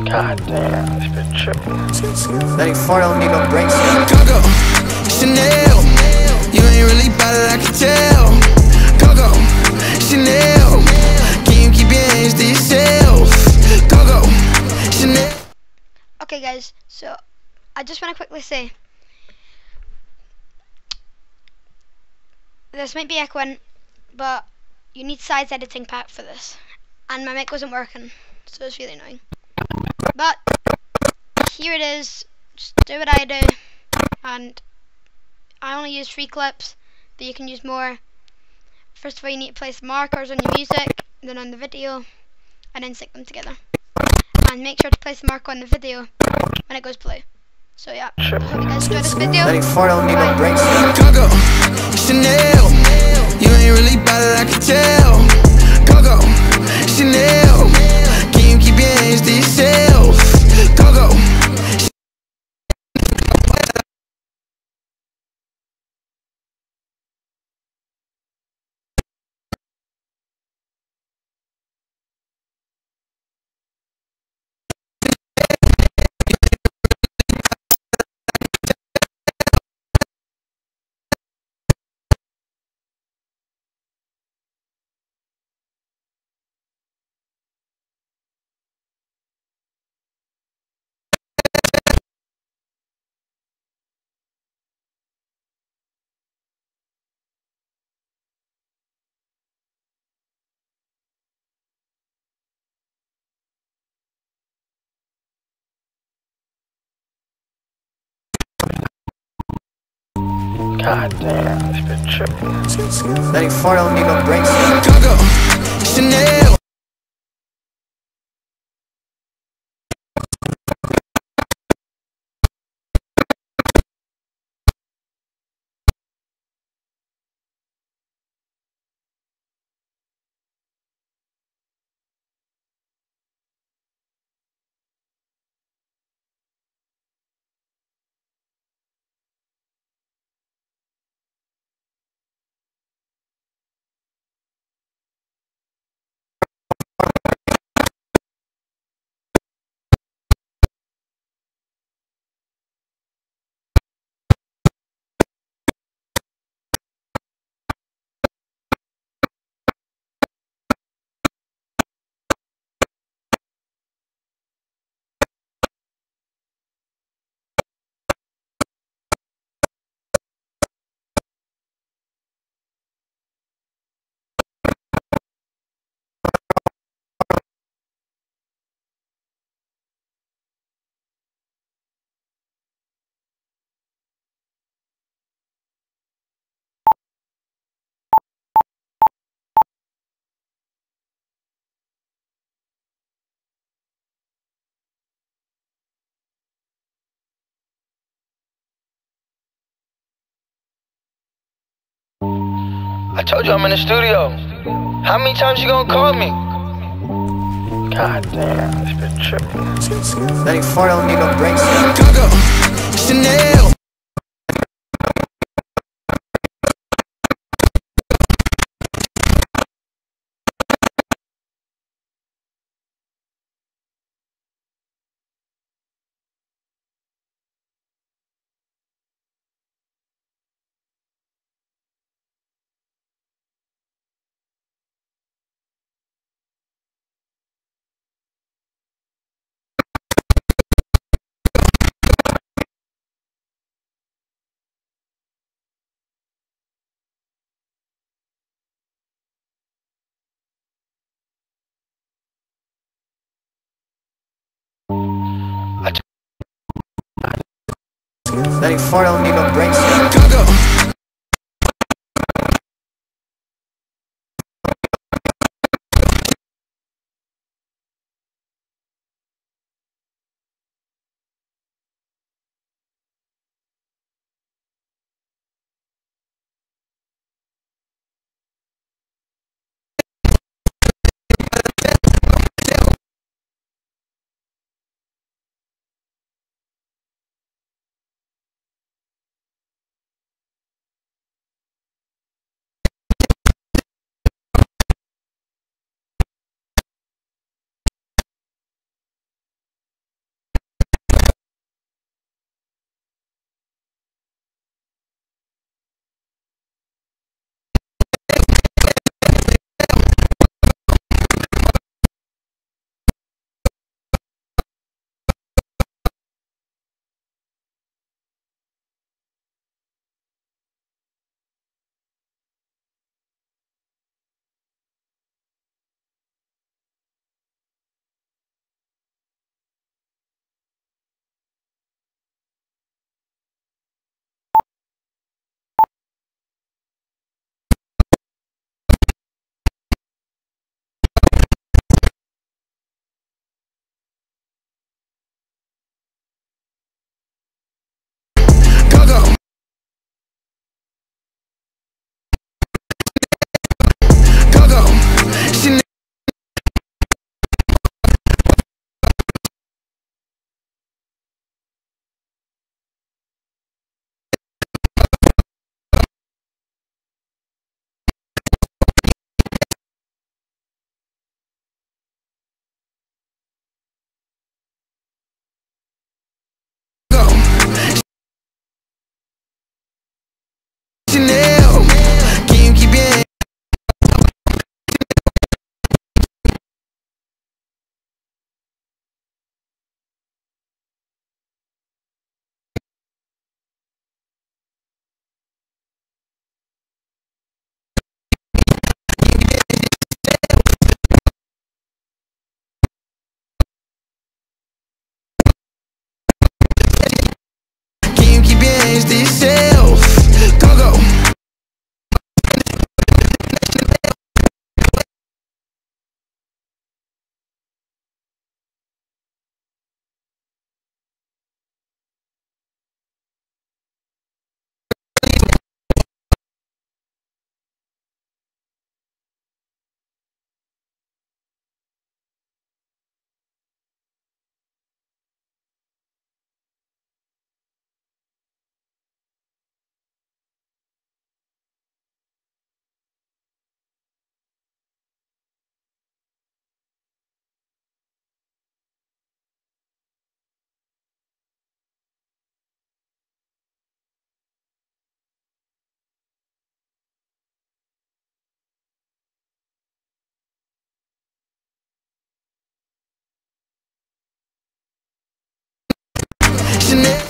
God damn, this bitch tripping. Letting fart don't need no brakes. Coco, Chanel, you ain't really bad it, I can tell. Coco, Chanel, can you keep your hands to yourself? Coco, Chanel. Okay guys, so I just want to quickly say this might be echoing, but you need size editing pack for this, and my mic wasn't working, so it's really annoying. But here it is. Just do what I do, and I only use 3 clips, but you can use more. First of all, you need to place markers on your music, then on the video, and then sync them together. And make sure to place the marker on the video when it goes blue. So yeah, hope you guys enjoy this video. Letting fart don't need no brakes. Coco, Chanel, you ain't really bad it, I can tell. Coco, Chanel, can you keep your hands to yourself? Coco. God damn, this bitch tripping. Letting fart don't need no brakes. Coco, Chanel. I told you I'm in the studio. How many times you gonna call me? God damn, this bitch tripping. Letting fart don't need no brakes. Coco, Chanel. Letting fart don't need no brakes. Coco. Chanel.